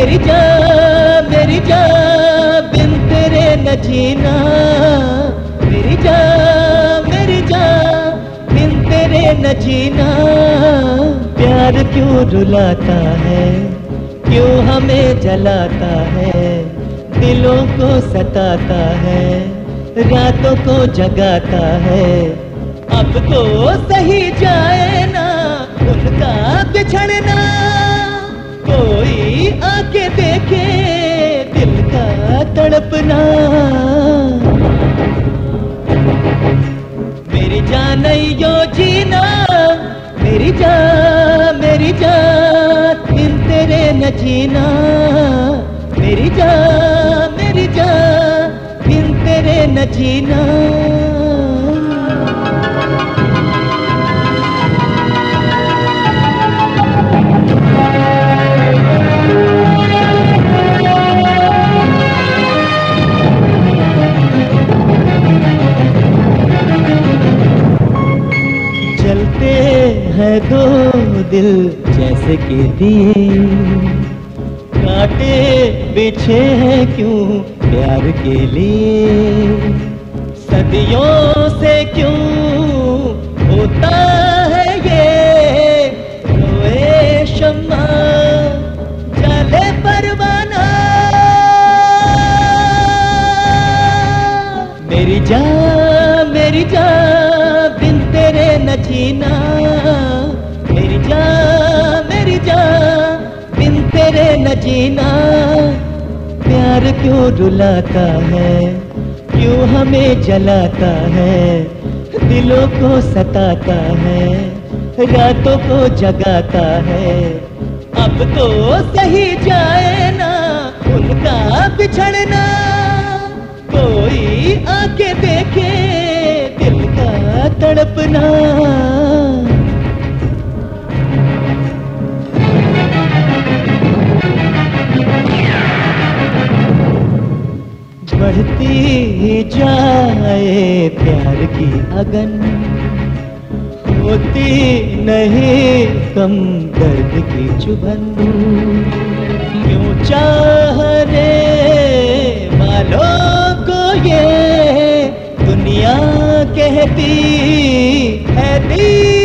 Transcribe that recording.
मेरी जान बिन तेरे न जीना। मेरी जान बिन तेरे न जीना। प्यार क्यों रुलाता है, क्यों हमें जलाता है, दिलों को सताता है, रातों को जगाता है। अब तो सही जाए ना उनका बिछड़ना, कोई आके देखे दिल का तड़पना। मेरी जान नहीं यो जीना। मेरी जान बिन तेरे न जीना। मेरी जान बिन तेरे न जीना। जलते हैं दो दिल जैसे कि दिए, कांटे बिछे हैं क्यों प्यार के लिए। सदियों से क्यों होता है ये, रोए शम्मा जले परवाना। मेरी जान बिन तेरे न जीना। मेरी जान बिन तेरे न जीना। प्यार क्यों रुलाता है, क्यों हमें जलाता है, दिलों को सताता है, रातों को जगाता है। अब तो सही जाए ना उनका बिछड़ना, कोई आके देखे दिल का तड़पना। बढ़ती जाए प्यार की अगन, होती नहीं कम दर्द की चुभन। क्यों चाहने वालों को ये दुनिया कहती है दी